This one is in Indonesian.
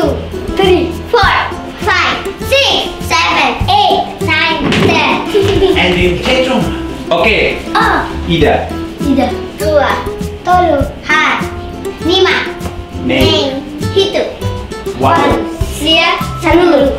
2, 3, 4, 5, 6, 7, 8, 9, 10. And in Cetrum. Oke. Ida. 2, 3, 4, 5, 6, Neng. 7, 8, Wow. 9, 10.